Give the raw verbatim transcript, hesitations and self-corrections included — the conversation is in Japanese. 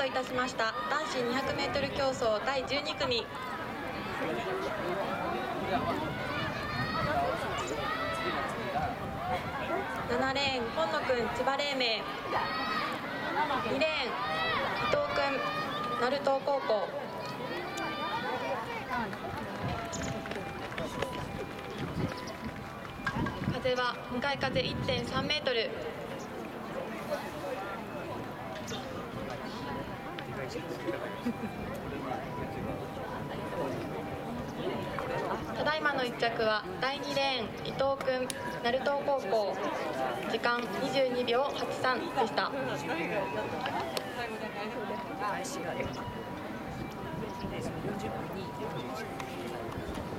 トいたしました男子 にひゃくメートル 競争だいじゅうに組。ななレーン、今野くん、千葉黎明。にレーン、伊藤くん、鳴門高校。風は向かい風 いってんさんメートル。ただいまのいっ着はだいにレーン、伊藤くん、鳴門高校。時間にじゅうにびょうはちさんでした。 返しがよんじゅっぷんに